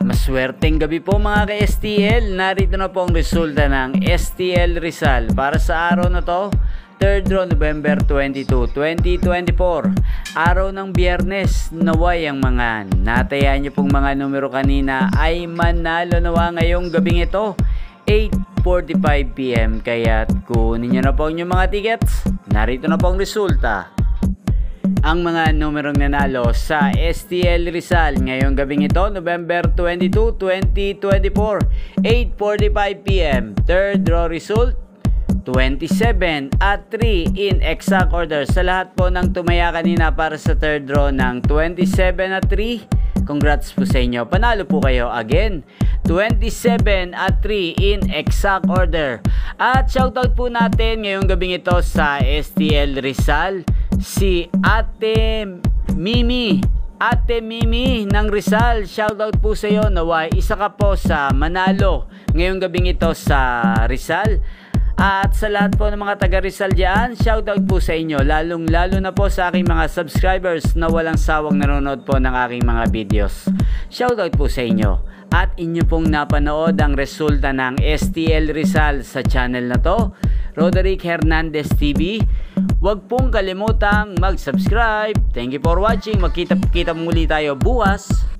Maswerteng gabi po mga ka-STL. Narito na po ang resulta ng STL Rizal para sa araw na to, 3rd draw November 22, 2024. Araw ng Biyernes, naway ang mga natayaan nyo pong mga numero kanina ay manalo nawa ngayong gabing ito, 8:45 PM. Kaya kunin nyo na po ang inyong mga tickets. Narito na po ang resulta. Ang mga numerong nanalo sa STL Rizal ngayong gabing ito, November 22, 2024, 8:45 PM. Third draw result, 27 at 3 in exact order. Sa lahat po ng tumaya kanina para sa third draw ng 27 at 3, congrats po sa inyo. Panalo po kayo again. 27 at 3 in exact order. At shoutout po natin ngayong gabing ito sa STL Rizal, si Ate Mimi. Ate Mimi ng Rizal, shoutout po sa iyo. Naway isa ka po sa manalo ngayong gabing ito sa Rizal. At sa lahat po ng mga taga Rizal dyan, shoutout po sa inyo. Lalong lalo na po sa aking mga subscribers na walang sawang nanonood po ng aking mga videos. Shoutout po sa inyo. At inyo pong napanood ang resulta ng STL Rizal sa channel na to, Roderick Hernandez TV. Huwag pong kalimutang mag-subscribe. Thank you for watching. Magkita muli tayo bukas.